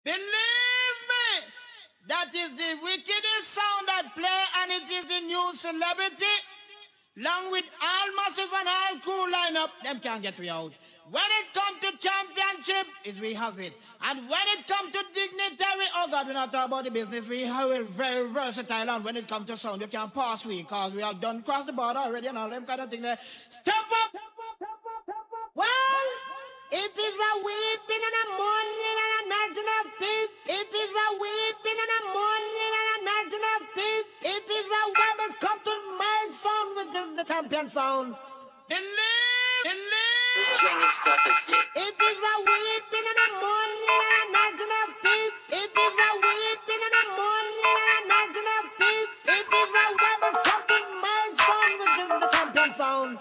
Believe me, that is the wickedest sound that play, and it is the new celebrity. Along with all massive and all cool lineup, them can't get we out. When it come to championship, is we have it. And when it come to dignitary, oh God, we're not talking about the business. We have it very versatile. And when it come to sound, you can pass we, because we have done cross the border already and all them kind of thing there. Step up! Well, it is a weeping and a mourning and a gnashing of teeth. It is a weeping and a mourning and a gnashing of teeth. It is a when it come to my sound, which is the champion sound. Believe. This stringy stuff is sick. It is a weeping and a mourning and a gnashing of teeth. It is a weeping and a mourning and a gnashing of teeth. It is a when it come to my sound, which is the champion sound.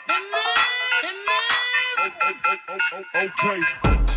Okay.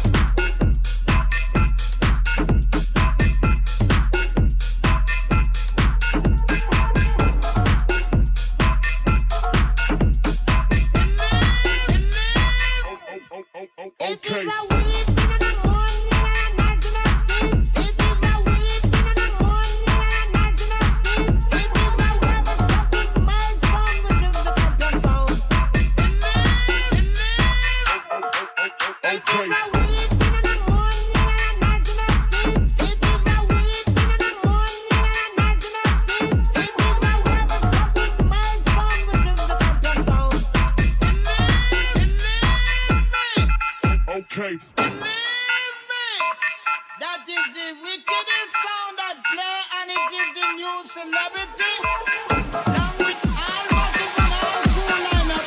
Okay. Believe me, that is the wickedest sound that play, and it is the new celebrity. Along with all massive and all cool lineup.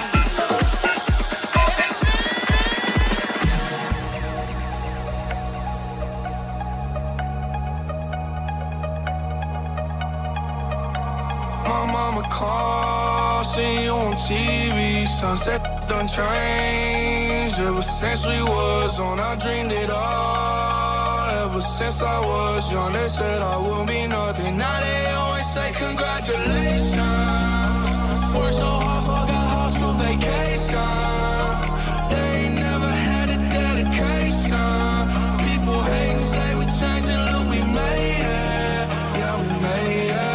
My mama called, seen you on TV, sunset done changed. Ever since we was on, I dreamed it all. Ever since I was young, they said I would be nothing. Now they always say congratulations. Worked so hard, forgot how to vacation. They ain't never had a dedication. People hate and say we changing, look, we made it. Yeah, we made it.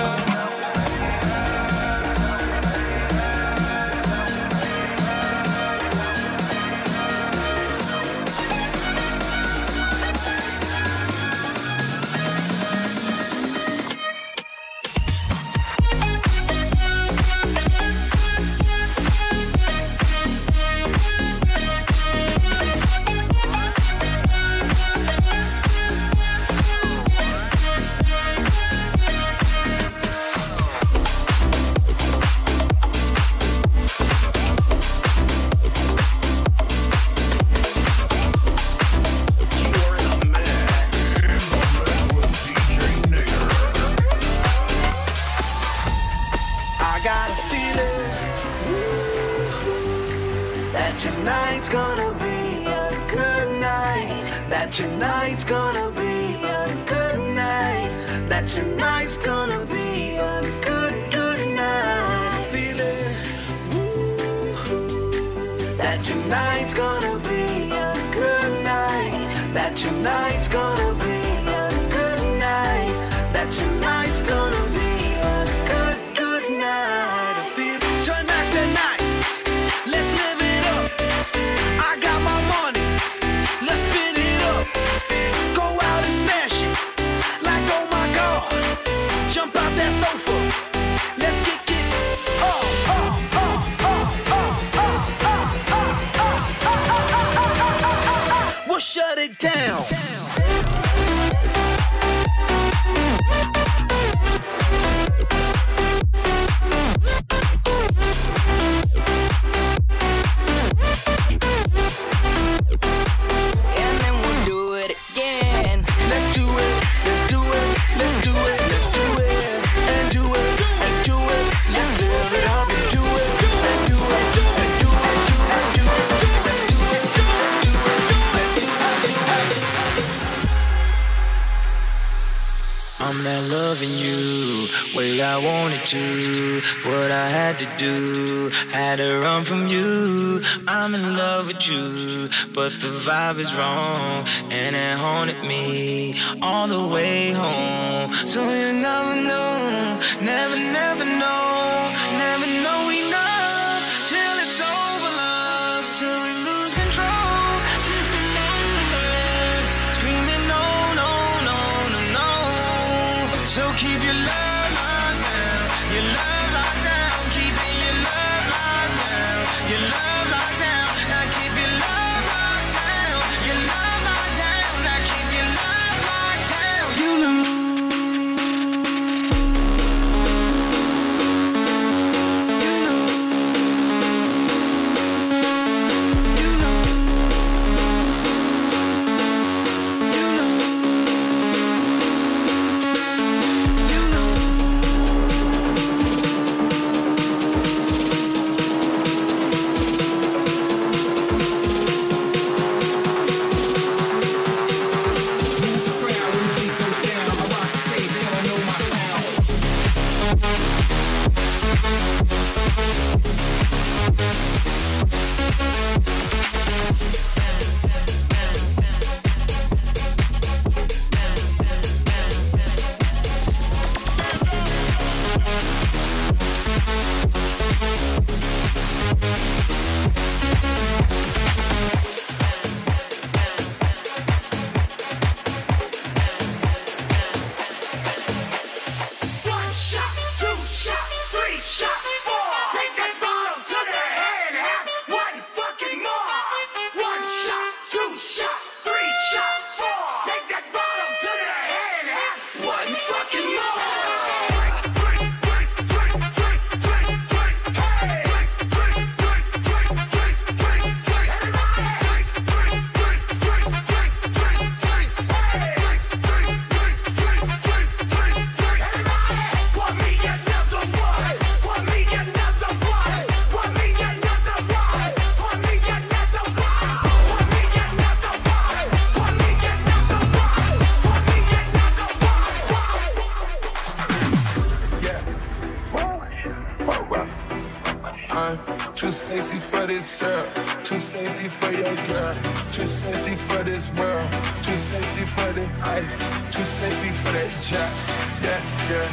Tonight's gonna be a good night. That tonight's gonna be a good night. That tonight's gonna be a good night. I feel it. That tonight's gonna be a good night. That tonight's gonna be a good night. That tonight's gonna be a good night. I feel it. Tonight's the night. Let's live it up. I got my money, let's spin it up. Go out and smash it, like oh my God. Jump out that sofa, let's get we'll shut it down. I'm not loving you way I wanted to. What I had to do, had to run from you. I'm in love with you, but the vibe is wrong, and it haunted me all the way home. So you never know, never, never know, never know enough till it's over, love, till we lose control. System man, screaming no, no, no, no, no. So keep your love locked down, your love locked down, keeping your love locked down, your love locked down. Now keep your love locked down, your love locked down. Now keep your love locked down. You know. Too sexy for this girl, too sexy for your girl, too sexy for this world, too sexy for this life, too sexy for that job, yeah, yeah.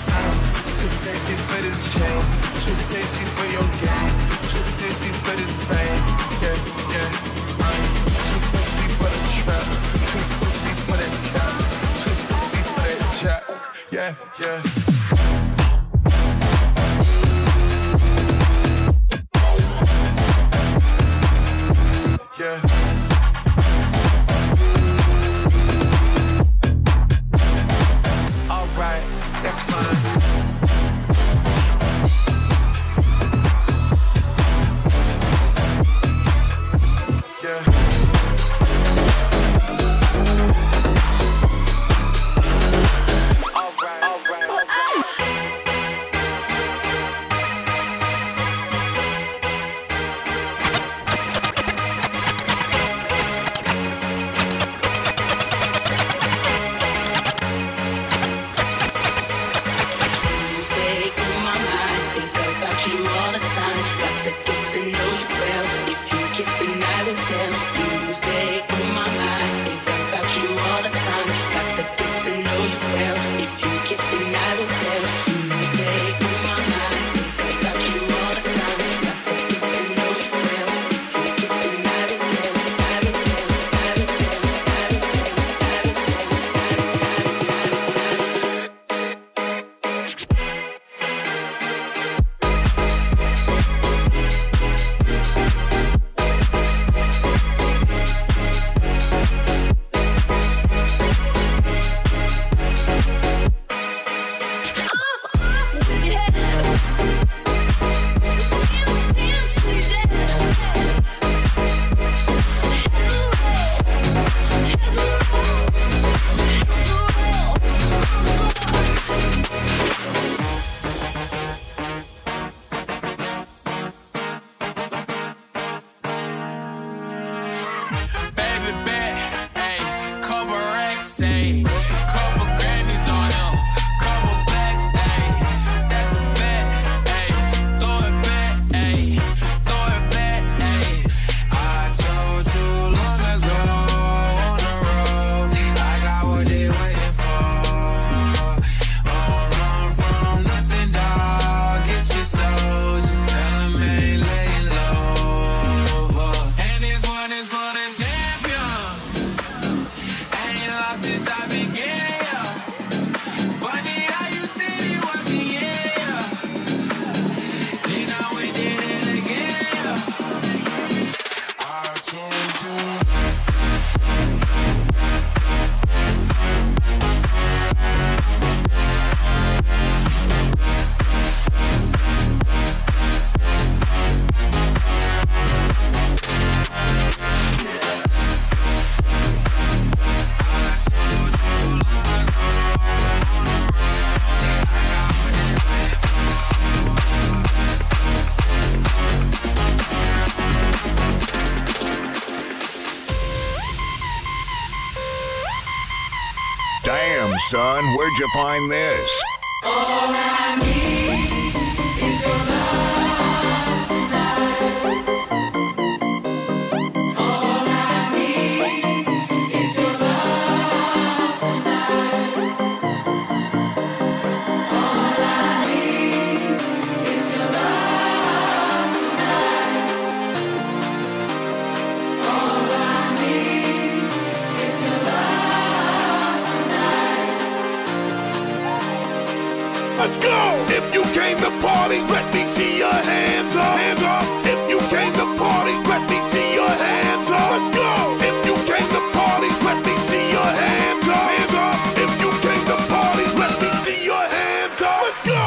Too sexy for this chain, too sexy for your game, too sexy for this fame, yeah, yeah. Too sexy for the trap, too sexy for that job, too sexy for that job, yeah, yeah. Yeah. All right, that's fine. Yeah. All right, all right, all right. Baby bet, ayy, couple racks, ayy, couple Grammys on him. Damn, son, where'd you find this? All I need is your love tonight. All I need is your love tonight. All I need is your love tonight. All I need is your love tonight. Let's go! If you came to party, let me see your hands up. Hands up. If you came to party, let me see your hands up. Let's go! If you came to party, let me see your hands up. Hands up. If you came to party, let me see your hands up. Let's go!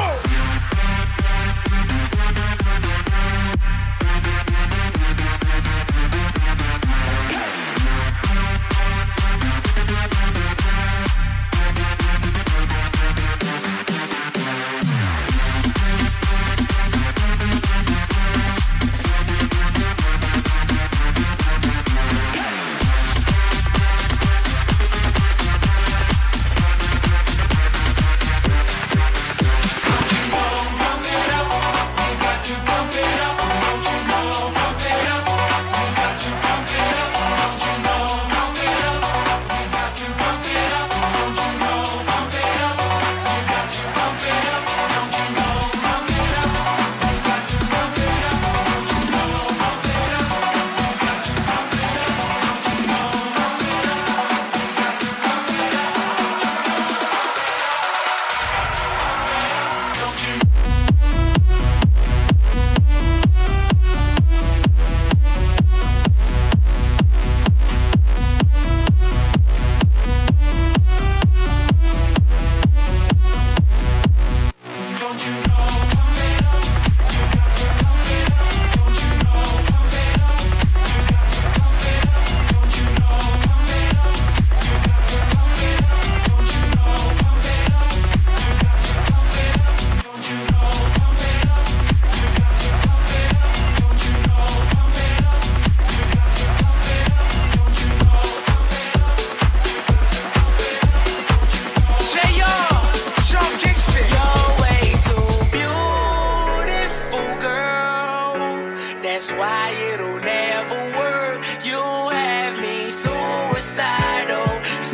That's why it'll never work. You have me suicidal,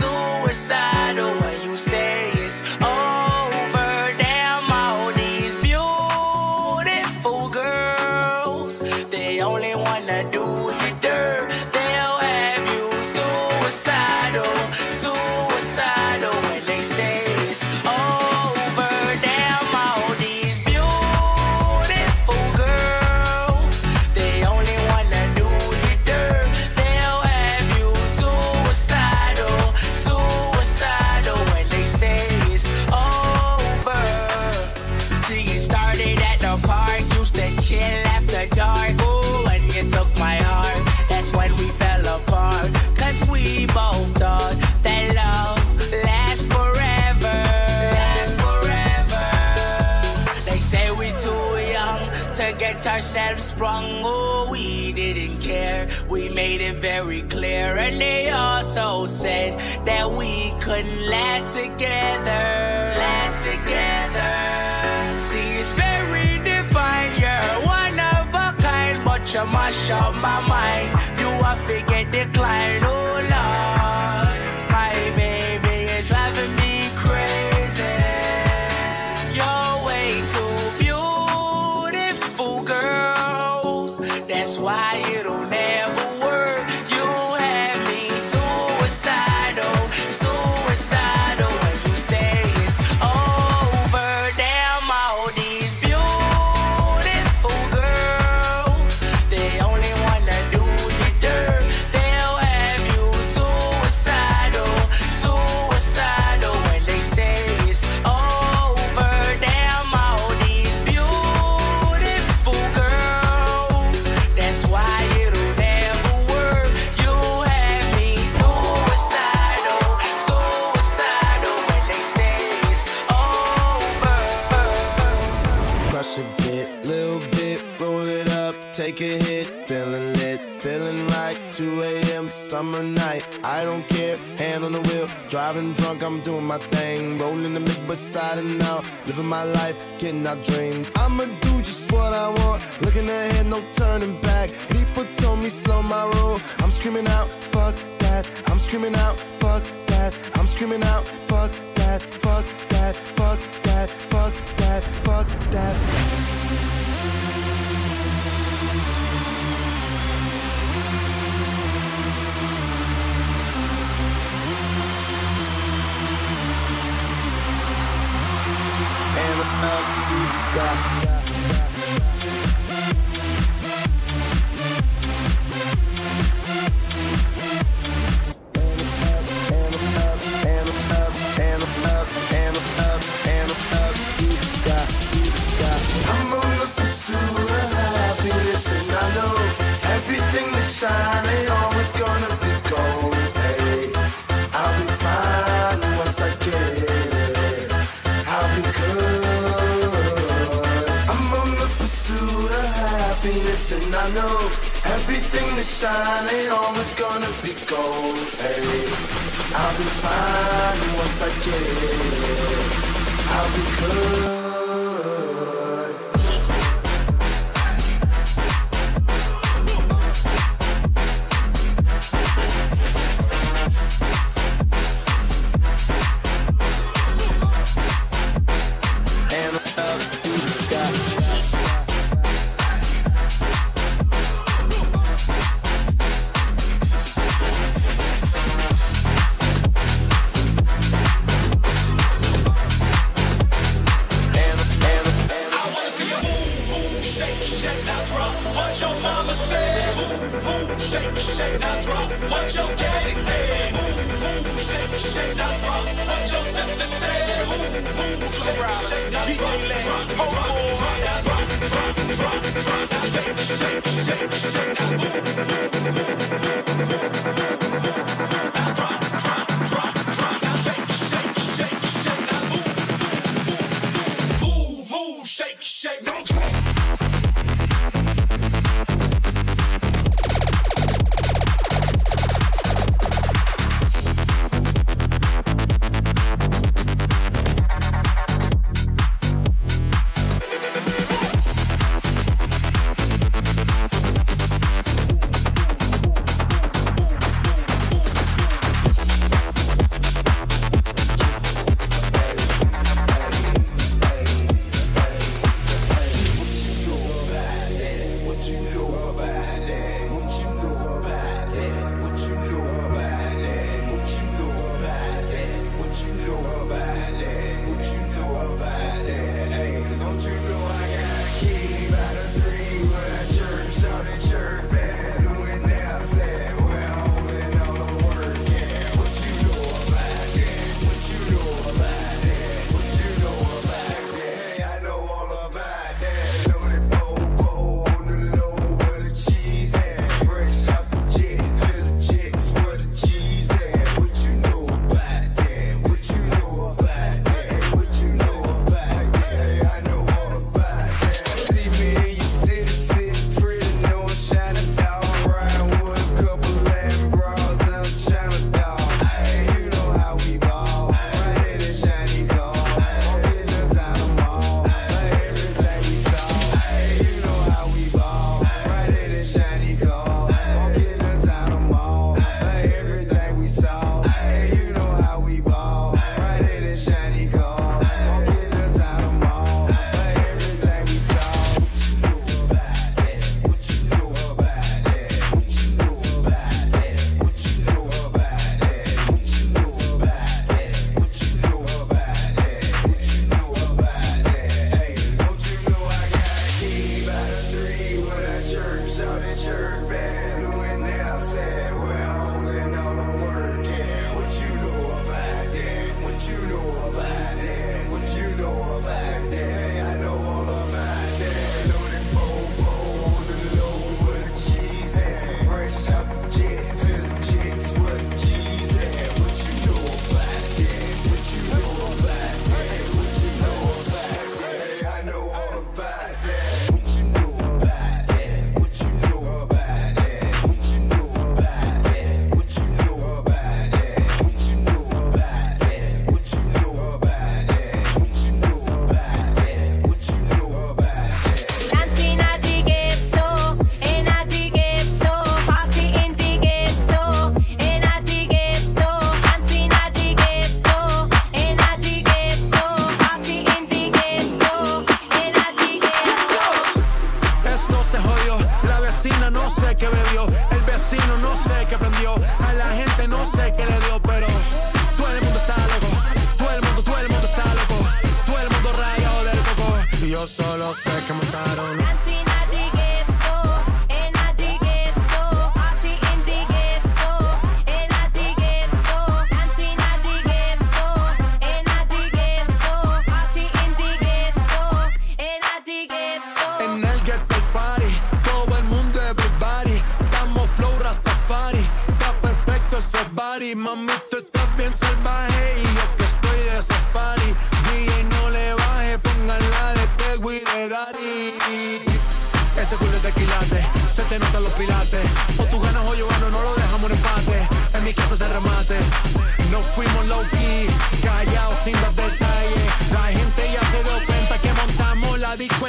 suicidal. When you say it's over, damn all these beautiful girls, they only wanna do you dirt. They'll have you suicidal, suicidal. When they say it's over, damn all these beautiful girls, they only wanna do you dirt. They'll have you suicidal, suicidal. When they say it's over. See, it started at the park, used to chill after dark. Ooh, and you took my heart, that's when we fell apart. Cause we both thought that love lasts forever, lasts forever. They say we too young to get ourselves sprung. Oh, we didn't care, we made it very clear. And they also said that we couldn't last together, last together. See, it's very defined, you're one of a kind, but you mash up my mind. You a forget decline, oh Lord. My baby is driving me crazy. You're way too beautiful, girl. That's why it'll never work. You have me suicidal, suicidal. When you say it's over, damn all these beautiful girls, they only wanna do you dirt. They'll have you suicidal. Driving drunk, I'm doing my thing. Rolling the mid beside and now. Living my life, getting our dreams. I'ma do just what I want. Looking ahead, no turning back. People told me slow my roll. I'm screaming out, fuck that. I'm screaming out, fuck that. I'm screaming out, fuck that. Fuck that, fuck that, fuck that, fuck that. And it's up through the sky. I'm on the pursuit of happiness, and I know everything that shine ain't always gonna be gold. Hey, I'll be fine once I get it. I'll be good. I'm on the pursuit of happiness, and I know everything that shine ain't always gonna be gold. Hey, I'll be fine once I get it. I'll be good.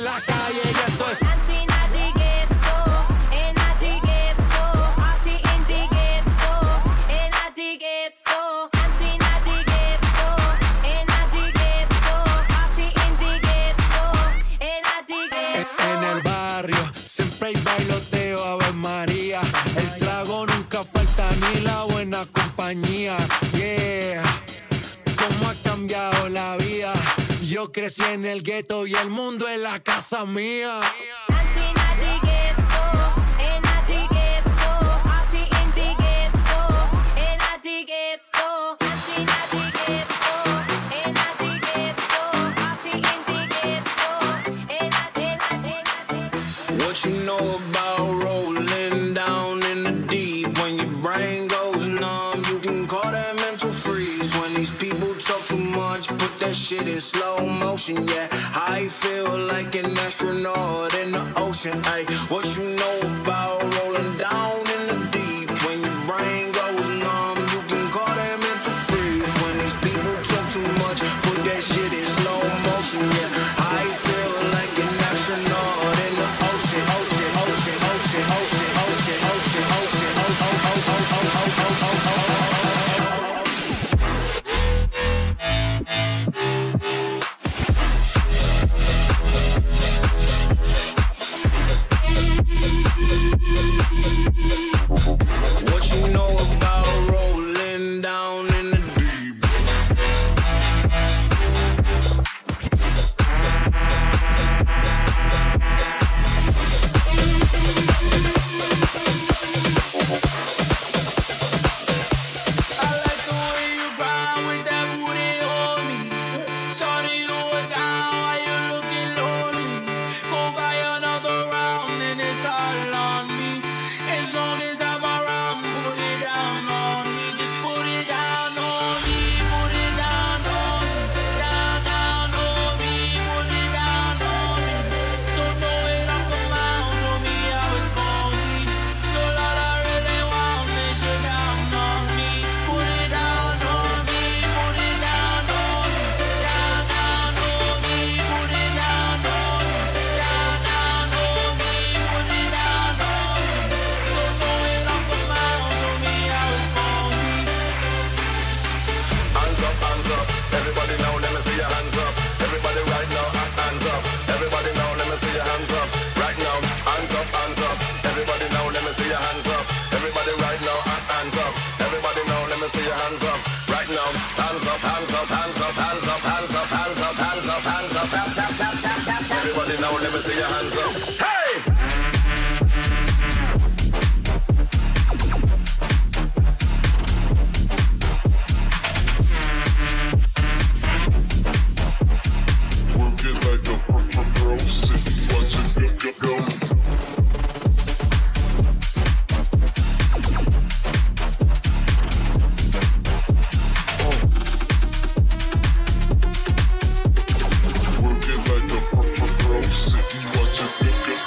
la calle y esto es. En el barrio siempre hay bailoteo, Ave María. El trago nunca falta ni la buena compañía. Yeah, cómo ha cambiado la vida. Yo crecí en el gueto y el mundo es la casa mía. What you know about rolling down in the deep? When your brain goes numb, you can call that mental freeze. When these people talk too much, put that shit in slow motion. Yeah, I feel like an astronaut in the ocean. Ay, what you know about rolling down in the deep? When your brain goes numb, you can call that mental freeze. When these people talk too much, put that shit in slow motion. Yeah, I feel like an astronaut in the ocean, ocean, ocean, ocean, ocean, ocean, ocean, ocean, What you know about rolling down in the deep? I like the way you grind with that booty on me. Shorty, you were down while you looking lonely. Go buy another round and it's all on me. As long as I'm around, put it down on me. Just put it down on me. Put it down on me. Down, down on me. Put it down on me. Don't know it off the mound. Show me how it's gonna be. Girl, all I really want is you down on me. Put it down on me. Put it down on me. Down, down on me. Put it down on me. Down, down on me. Put it down on me. Don't know it off the mound. Show me how it's gonna be. Hands up, hands up. Everybody now, let me see your hands up. Everybody right now, hands up. Everybody now, let me see your hands up. Right now, hands up, hands up. Everybody now, let me see your hands up. Everybody right now, hands up. Everybody now, let me see your hands up. Right now, hands up, hands up, hands up, hands up, hands up, hands up, hands up, hands up, tap, tap, tap, tap, tap, tap. Everybody now, let me see your hands up. Hey! Work it like a pro, sit, watch it go. Work it like a pro, sit, watch it go.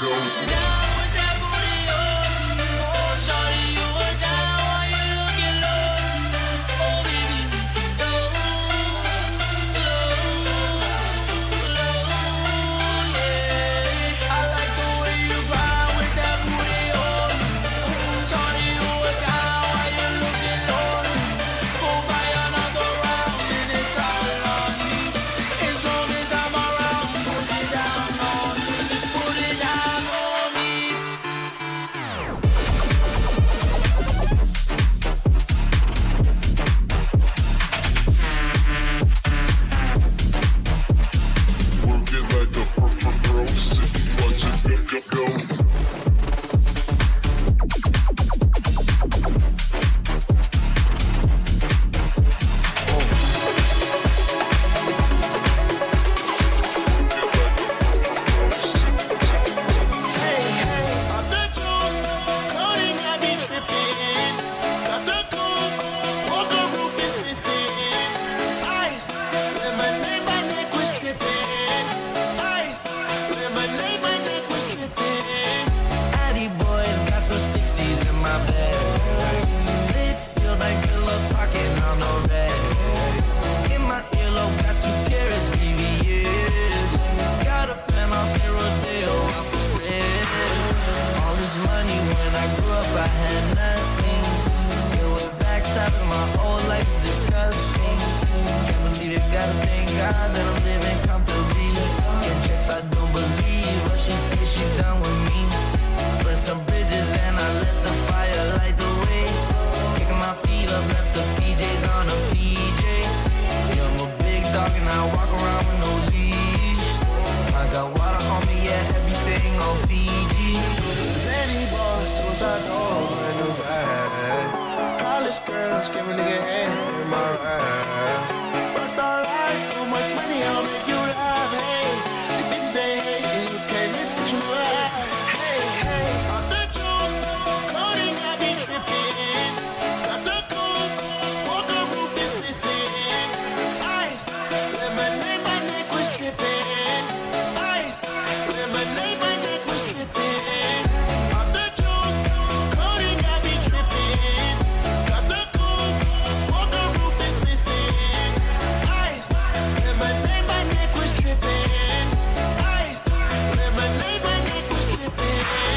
God that I'm living comfortably. In checks I don't believe, but she says she done with me. Burn some bridges and I let the fire light the way. Kicking my feet up, left the PJs on a PJ. Yeah, I'm a big dog and I walk around with no leash. I got water on me, yeah, everything on Fiji. Zany boss, suicide door in the bag. College girls give a nigga head in my ride. Rockstar life, so much money, I'll make you laugh. Hey, the bitch they hate, and you can't miss what you have. Hey, hey, off the juice, clothing I be tripping. Got the coupe, walker roof is missing. Ice, lemonade, my neck was tripping. Ice, lemonade, my neck was tripping. Off the juice, clothing I be tripping. Got the coupe, walker roof is missing. Ice, lemonade, my neck was tripping. Ice, lemonade, my neck was tripping.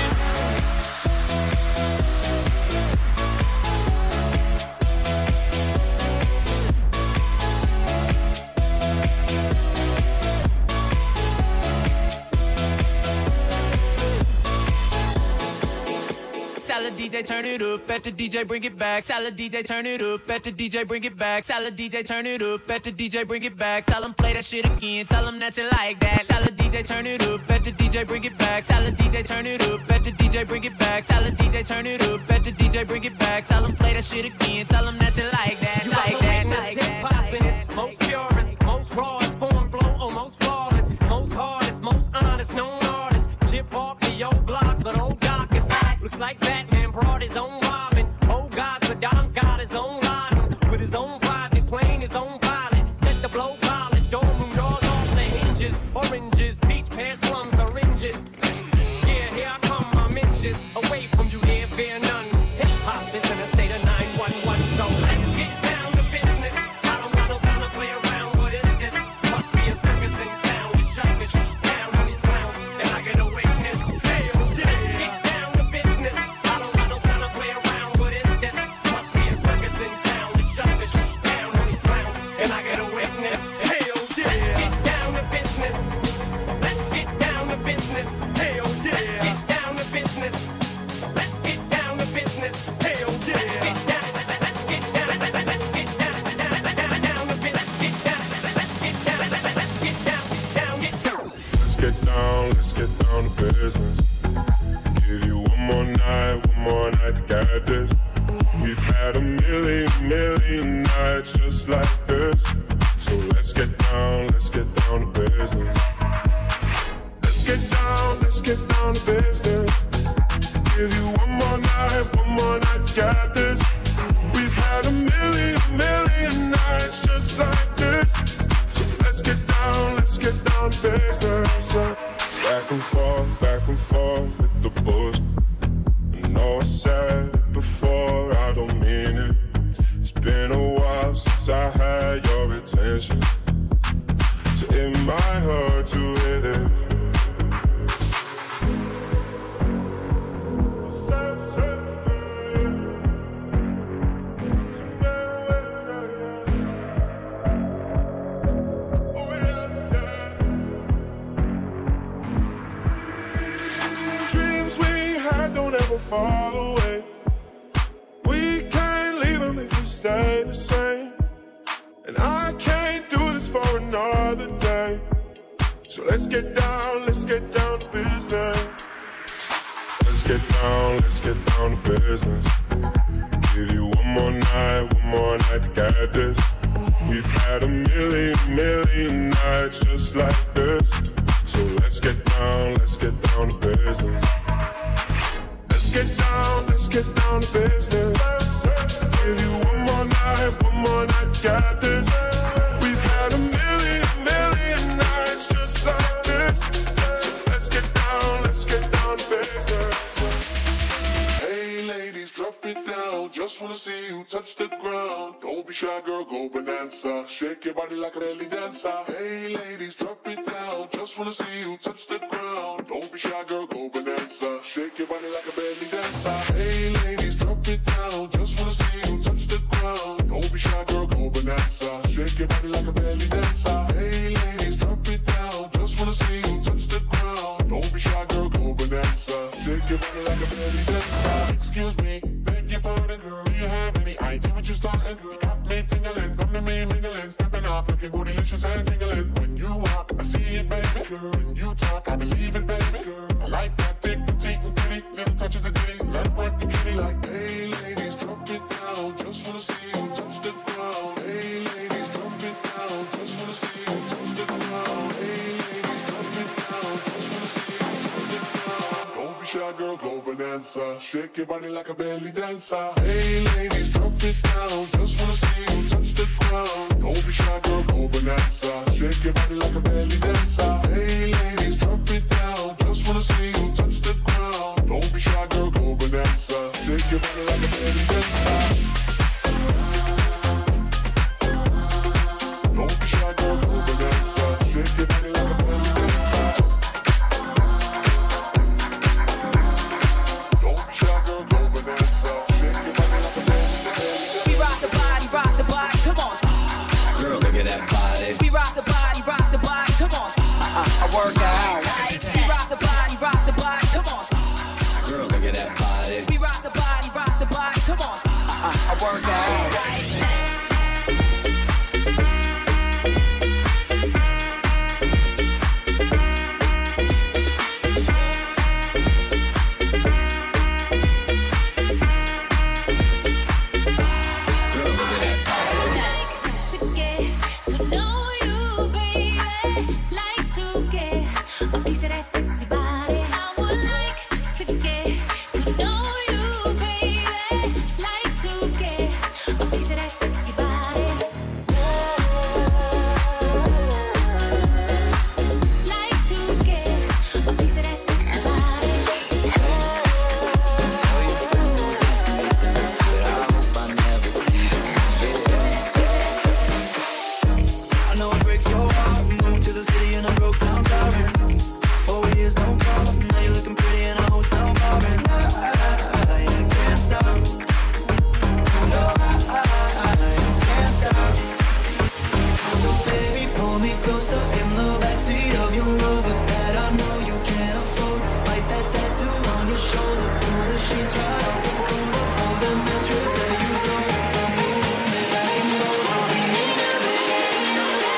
Salad DJ, turn it up. At the DJ, bring it back. Salad DJ, turn it up. At the DJ, bring it back. Salad DJ, turn it up. At the DJ, bring it back. Tell them play that shit again. Tell them that you like that. Salad DJ, turn it up. At the DJ, bring it back. Salad DJ, turn it up. At the DJ, bring it back. Salad DJ, turn it up. At the DJ, bring it back. Tell them play that shit again. Tell them that you like that. You Like got that. the Like hip that. hop in its most purest, most rawest form, flow, oh, most flawless, most hardest, most honest, known artist. Chip off the old block, but old doc is back. Looks like Batman brought his own Robin. Oh God, Saddam's got his own line with his own private plane, his own pilot. Set the blow polish, dorm room doors off the hinges. Oranges, peach, pears, plums, oranges. Yeah, here I come, I'm inches away from you, there fear none. Hip hop is in a state of 911, so let's get down to business. I don't got no time to play around. What is this? Must be a circus in town. We shut this down on these clowns, and I get a witness. Hell yeah. Let's get down to business. I don't got no time to play around. What is this? Must be a circus in town. We shut this down on these clowns, and I get a witness. Hell yeah. Let's get down to business. Let's get down to business. Hell yeah. Let's get down to business. Let's get down to business. Hell yeah. Let's get down. Let's get down. Let's get down. Down to business. Let's get down. Let's get down. Let's get down. Down. Get down. Let's get down to business. Give you one more night to get this. We've had a million nights just like this. So let's get down to business. Let's get down to business. Give you one more night to get this. We've had a million nights just like this. So let's get down to business. Back and forth with the bush. I know I said it before, I don't mean it. It's been a while since I had your attention, so it might hurt to hit it. Dreams we had don't ever fall away. We can't leave them if we stay the same. And I can't do this for another day. So let's get down to business. Let's get down to business. Give you one more night to get this. We've had a million nights just like this. So let's get down to business. Let's get down to business. Give you one more night to get this. We've had a million nights just like this. So let's get down to business. Hey ladies, drop it down. Just wanna see you touch the ground. Don't be shy, girl, go bonanza. Shake your body like a belly dancer. Hey ladies, drop it down. Just wanna see you touch the ground. Don't be shy, girl, go bonanza. Shake your body like a belly dancer. Hey ladies, drop it down. Just wanna see you touch the ground. Don't be shy, girl, go bonanza. Shake your body like a belly dancer. Hey ladies, drop it down. Just wanna see you touch the ground. Don't be shy, girl, go bonanza. Shake your body like a belly dancer. Excuse me, beg your pardon, girl. Do you have any idea what you're starting? You got me tingling, come to me mingling, stepping off, looking bootylicious and tingling. When you walk, I see it, baby. Girl, when you talk, I believe it, baby. Girl, I like that thick, petite, and pretty. Little touches of ditty, let it work the kitty. Like, hey ladies, drop it down. Just wanna see you touch the ground. Hey ladies, drop it down. Just wanna see you touch the ground. Hey ladies, drop it down. Just wanna see you touch the ground. Don't be shy, girl, go bonanza. Shake your body like a belly dancer. Hey ladies, drop it down. Just wanna see you touch the ground. Don't be shy, girl, go bonanza. Shake your body like a belly dancer. Hey ladies, drop it down. Just wanna see you touch the ground. Don't be shy, girl, go bonanza. Shake your body like a belly dancer. Don't be shy, girl, go bonanza. Shake your body like a belly dancer. Don't be shy, girl, go bonanza. Shake your body like a belly dancer. We rock the body, come on. Girl, look at that body. We rock the body, come on. I work out. We rock the body, come on. Girl, look at that body. We rock the body, come on. I work out. To get to know you, baby. Like to get a piece of that sexy body. I would like to get to know you, baby. Like to get a piece of that sexy body. Like to get a piece of that sexy body. Tell your friends it was nice to meet them, but I hope I never see them again. I know it breaks your heart. Moved to the city and I broke down crying. 4 years, no problem. Now you're looking pretty in a hotel bar. And I can't stop. No, I can't stop. So baby, pull me closer in the backseat of your Rover that I know you can't afford. Bite that tattoo on your shoulder. Pull the sheets right off the corner. All the metrics that you stole from your roommate back in Boulder. We ain't never getting older.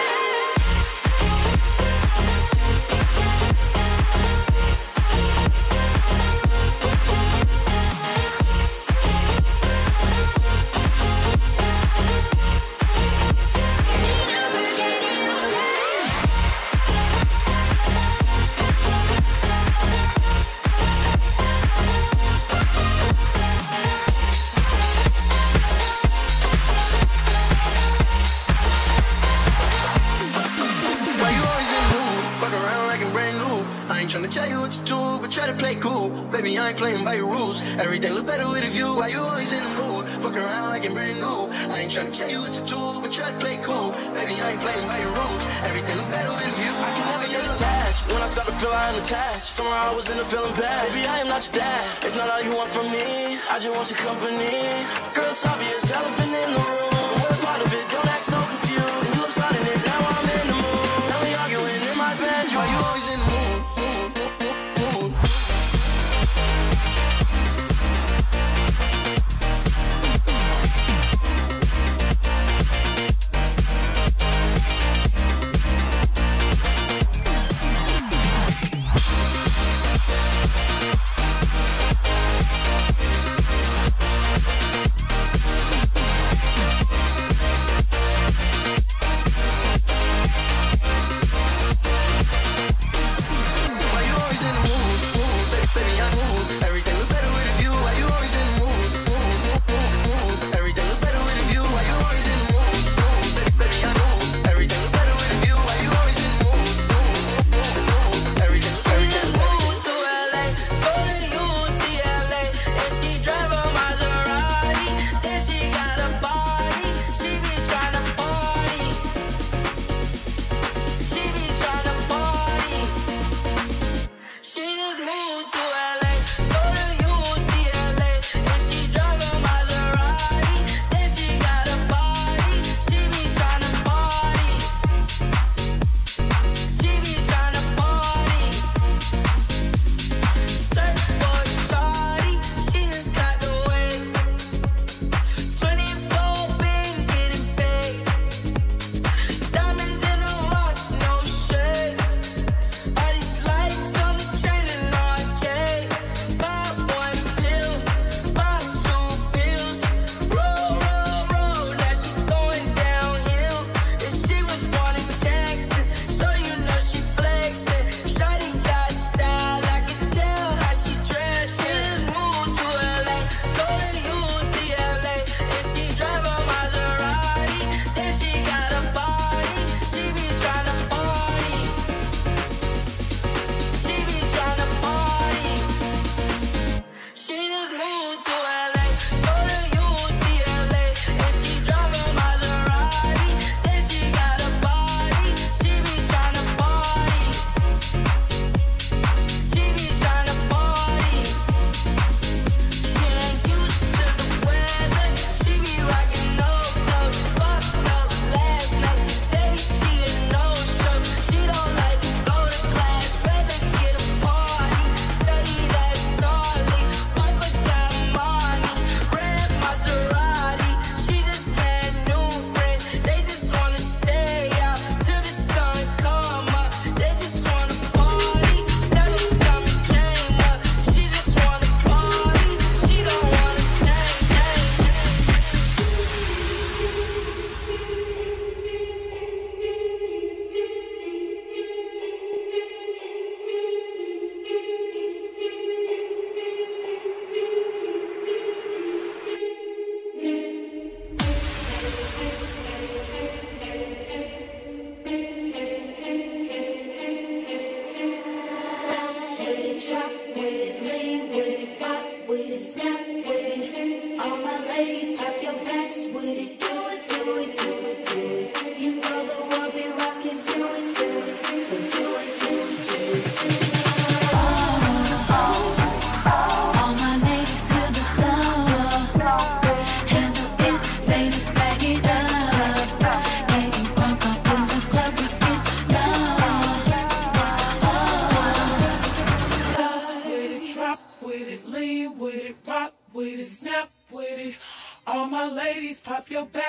Why you always in the mood? Fuck around like I'm brand new. I ain't tryna tell you what to do, but try to play cool. Baby, I ain't playing by your rules. Everything look better with a view. Why you always in the mood? Fuck around like I'm brand new. I ain't tryna tell you what to do, but try to play cool. Baby, I ain't playing by your rules. Everything look better with a view. I can never get attached. When I start to feel I am attached, somehow I was in the feeling bad. Baby, I am not your dad. It's not all you want from me. I just want your company. Girl, it's obvious, elephant in the room. We're a part of it. Don't act so confused. And you love starting it. Now I'm in the mood. Now we arguing in my bedroom. Why you always in the mood?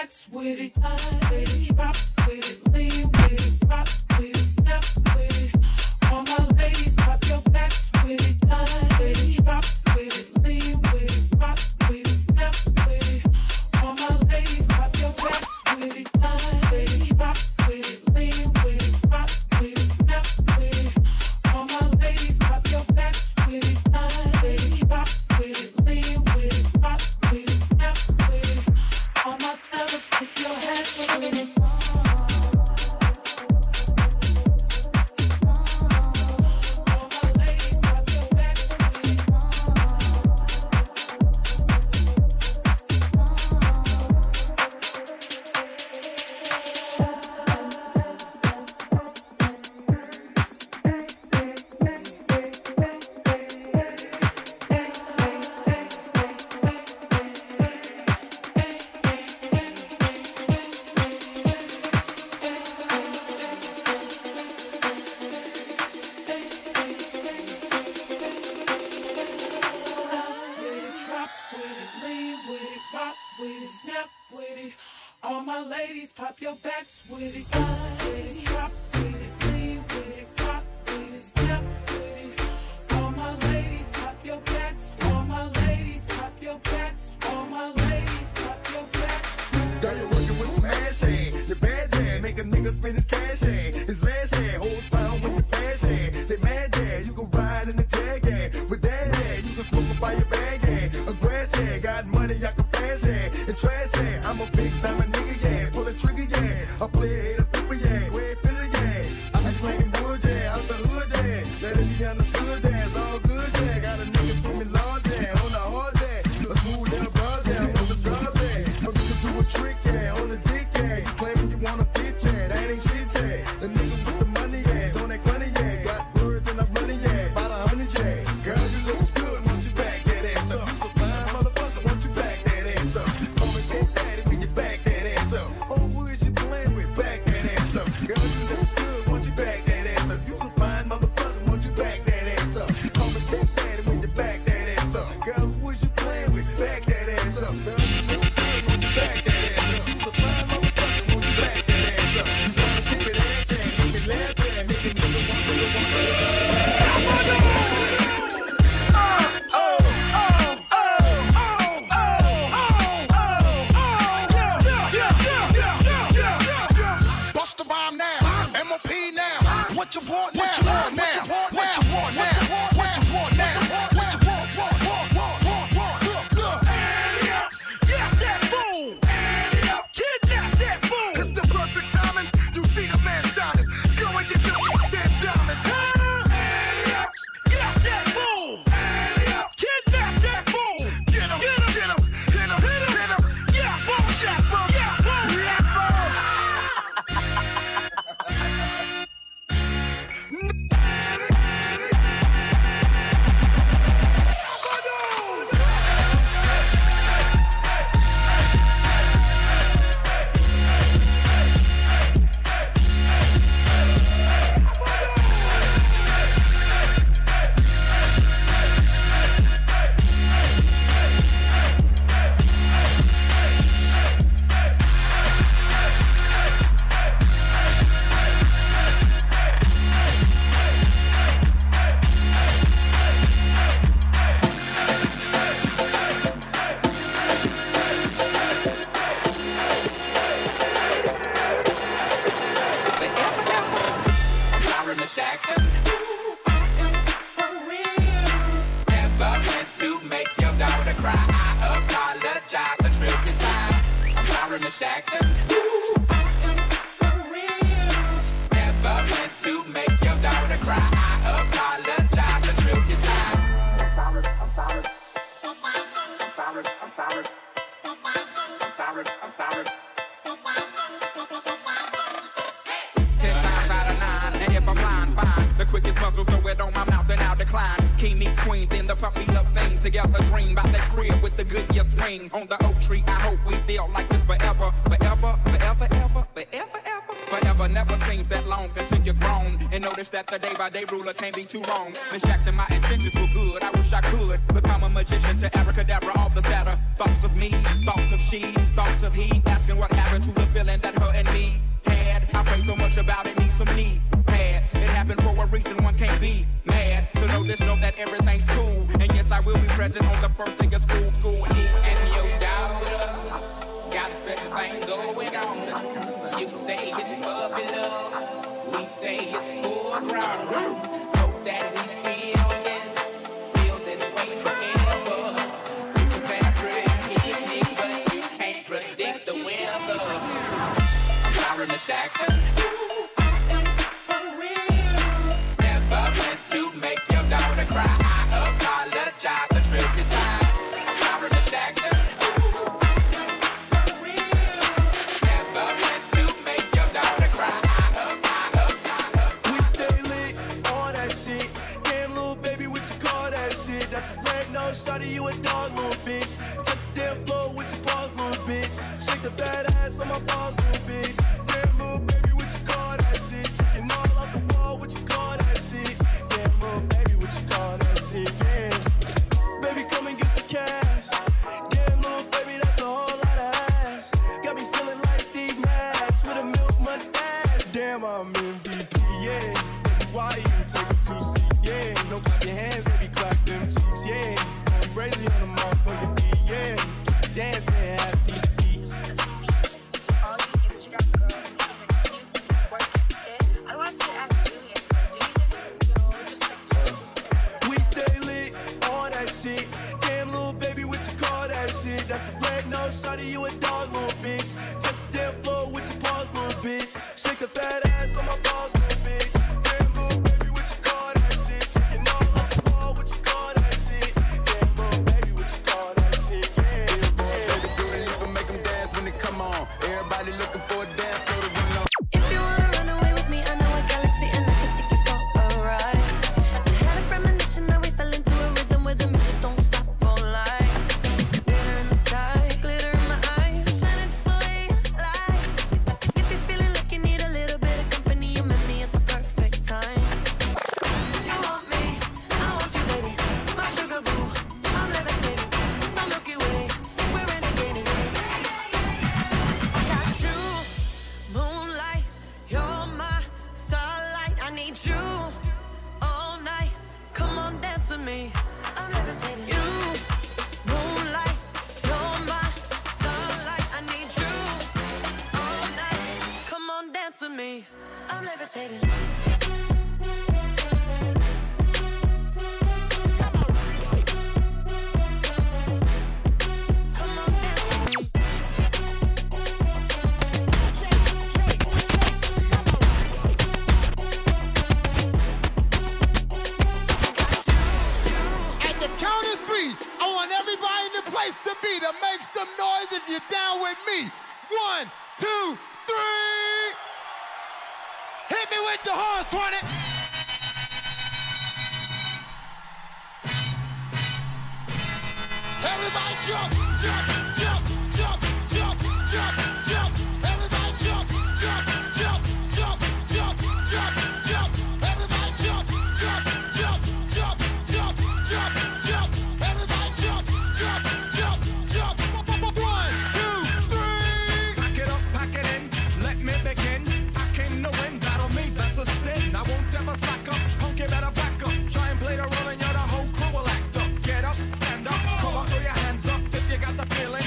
backs with it. With it, drop with it, lean with it, rock with it, snap with it. All my ladies, pop your backs with it. With it, drop with it, lean with it, rock with it, snap with it. All my ladies, pop your backs with it. With it, drop with it, lean with it, rock with it, snap with it. All my ladies, pop your backs with it. With it, drop with it, lean with it, rock with it, snap with it. All my fellas, put your hands with it. All my ladies, pop your backs with it. With it, drop with it, lean with it, rock with it, snap with it. All my ladies, pop your backs. All my ladies, pop your backs. All my ladies, pop your backs. Girl, you're working with some ass hand. Your bad jam, make a nigga spend his cash hand. His last hand, holds found with your passion. They mad jam, you can ride in the jag hand. With that hand, you can smoke up by your bag hand. A grass hand, got money, I can fast hand. And trash hand, I'm a big time nigga, yeah. Pull a trigger, yeah. I play a hater, flipper, yeah. Where it feeling, yeah. I be slanging wood, yeah. Out the hood, yeah. Let it be understood, yeah. It's all good, yeah. Got a nigga swimming large, yeah. On the hard, yeah. A smooth down broad, yeah. I'm on the drugs, yeah. I'm just do a trick, yeah. On the dick, yeah. You claiming you wanna fit, yeah. That ain't shit, yeah. The nigga with the money, yeah. On that money, yeah. Got birds and I'm running, yeah. About 100, yeah. Girl, you look good, won't you back that ass up? You so fine, motherfucker, won't you back that ass up? Come and get daddy when you back that ass up. Oh, who is you playing with? Back that ass up. Girl, you look good, won't you back that ass up? You so fine, motherfucker, won't you back that ass up? Come and get daddy when you back that ass up. Girl, who is you playing with? Back that ass up. Girl, you look good, won't you back that ass up? You so fine, motherfucker, won't you back that ass up? You wanna skip it ass and make me laugh, yeah. Make a nigga Bust the rhyme now, MOP now. What you want now? What you want now? What you want now? What you want now? What you want? Look. Get that fool. Kidnap that fool. It's the perfect timing. You see the man shining. Go and get the damn diamonds. Get that fool. Kidnap that fool. Get him. Hit him. Yeah, boom. King meets queen, then the puppy love thing. Together dream about that crib with the good year swing. On the oak tree, I hope we feel like this forever. Forever, forever, ever, forever, ever, forever. forever never seems that long until you're grown. And notice that the day-by-day ruler can't be too wrong. Miss Jackson, my intentions were good. I wish I could become a magician to abracadabra all the sadder. Thoughts of me, thoughts of she, thoughts of he. Asking what happened to the feeling that her and me had. I pray so much about it, need some knee pads. It happened for a reason, one can't be mad. So know this, know that everything's cool. And yes, I will be present on the first day of school. Me and your daughter got a special thing going on. You say it's puppy love, we say it's full grown. Hope that we feel this way forever. People can predict it, but you can't predict the weather. Sorry, Miss Jackson. Never meant to make your daughter cry. I apologize a trillion times. Sorry, Miss Jackson. Never meant to make your daughter cry. We stay lit, all that shit. Damn, little baby, what you call that shit? That's the red nose shot of you a dog, little bitch. Touch the damn floor with your paws, little bitch. Shake the fat ass on my balls, little bitch. Damn, little baby, what you call that shit? Shaking all off the wall, what you call that shit? Damn, little baby, what you call that shit? Yeah. Baby, come and get some cash. Damn, little baby, that's a whole lot of ass. Got me feeling like Steve Nash with a milk mustache. Damn, I'm MVP, yeah. Baby, why you taking 2 seats? Yeah, no clap your hands, baby, clap them cheeks, yeah. I'm crazy on the motherfucking beat, yeah. Dance and have these beats. All you Instagram girls that even cute, twerking, okay? I don't want to say ask Julian, but do you live in just like We stay lit, all that shit. Damn, little baby, what you call that shit? That's the red nose shot of you a dog, little bitch. Touch the damn floor with your paws, little bitch. Shake the fat ass on my balls, little bitch. Damn, little baby, what you call that shit? Shaking all off the wall, what you call that shit? Damn, little baby, what you call that shit? Yeah, Baby, do it even make them dance when they come on. Everybody looking for a dance floor to run on. If you wanna run away with me, I know a galaxy and I can take you for a ride. I had a premonition that we fell into a rhythm where the music don't stop for life. Glitter in the sky, glitter in my eyes, shining just the way you like. If you're feeling like you need a little bit of company, you met me at the perfect time. You want me, I want you, baby. My sugar boo, I'm levitating. The Milky Way, we're renegading. I got you, moonlight, you're my starlight. I need you all night. Come on, dance with me. I'm levitating. You, moonlight, you're my starlight. I need you all night. Come on, dance with me. I'm levitating. At the count of 3, I want everybody in the place to be to make some noise if you're down with me. 1, 2, 3. Hit me with the horns, 20. Everybody jump, jump, jump, jump, jump, jump, jump. Everybody jump, jump, jump, jump, jump, jump, jump. Everybody jump, jump, jump, jump, jump, jump, jump. Everybody jump, jump, jump, jump. 1, 2, 3. Pack it up, pack it in, let me begin. I came to win, battle me, that's a sin. I won't ever slack up, punk, you better back up. Try and play the role and you're the whole crew will act up. Get up, stand up, come on, throw your hands up if you got the feeling.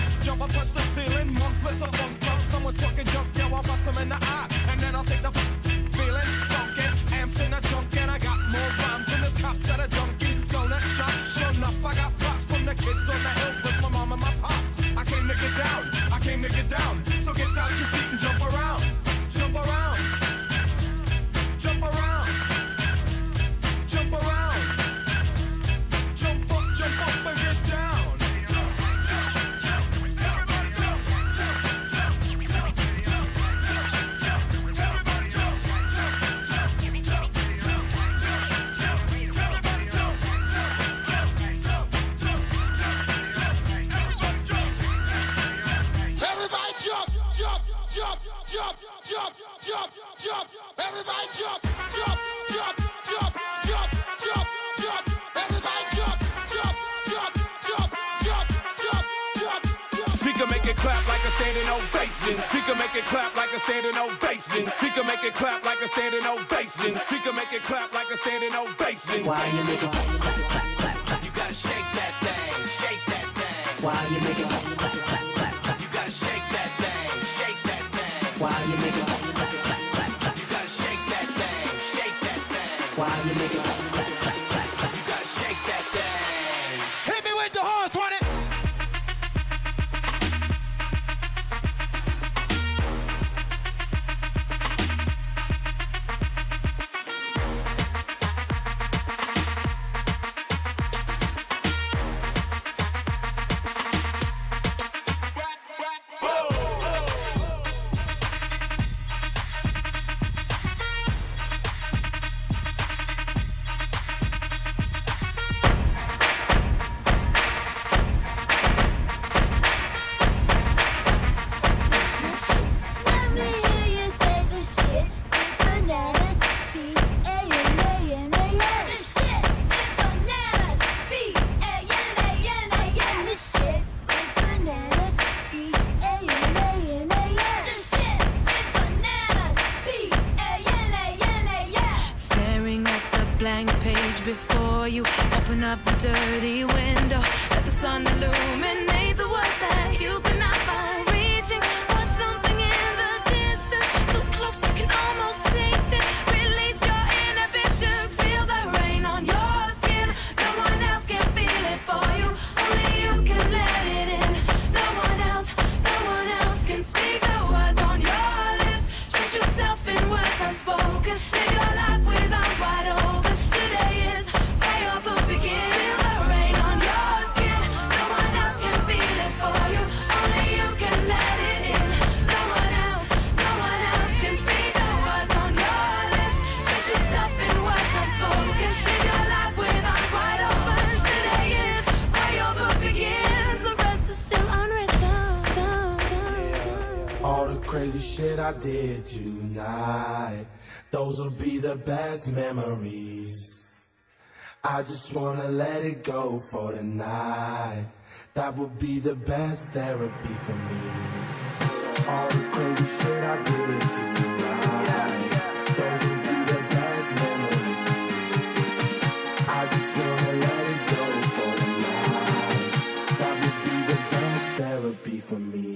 jump, everybody jump, jump, jump, jump, jump, jump, jump, everybody jump, jump, jump, jump, jump, jump, jump, jump. She can make it clap like a standing ovation. She can make it clap like a standing ovation. She can make it clap like a standing ovation. She can make it clap like a standing ovation. Why you make it clap, clap, clap, clap, clap? You gotta shake that thing, shake that thing. Why you make it clap, clap, clap, clap, clap? You gotta shake that thing, shake that thing. Why you make it clap, clap, clap, clap, clap? You gotta shake that thing, shake that thing. Why you make it clap, clap, clap, clap, clap? You gotta shake that thing. Hit me with the horse, want it? Staring at the blank page before you, open up the dirty window, let the sun illuminate the words that you cannot find. Reaching for something in the distance, so close you can almost taste it. Release your inhibitions, feel the rain on your skin. No one else can feel it for you, only you can let it in. No one else can speak the words on your lips. Stretch yourself in words unspoken. Live your life with arms wide open. Today is where your boots begin. Feel the rain on your skin. No one else can feel it for you, only you can let it in. No one else can speak the words on your lips. Stretch yourself in words unspoken. Live your life with arms wide open. Today is where your book begins. The rest is still unwritten. All the crazy shit I did tonight, those will be the best memories. I just wanna let it go for the night. That would be the best therapy for me. All the crazy shit I did tonight, those will be the best memories. I just wanna let it go for the night. That would be the best therapy for me.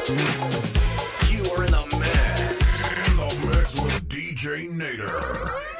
You are in the mix with DJ Nader.